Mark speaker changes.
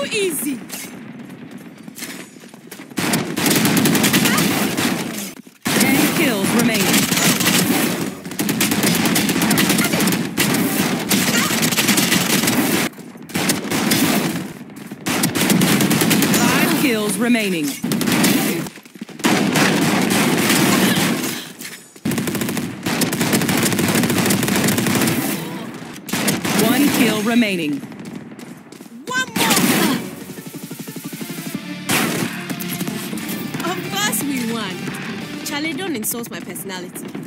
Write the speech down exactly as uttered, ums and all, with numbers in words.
Speaker 1: easy.
Speaker 2: Ten kills remaining. Five kills remaining. One kill remaining.
Speaker 1: One more. Of course we won. Charlie, don't insult my personality.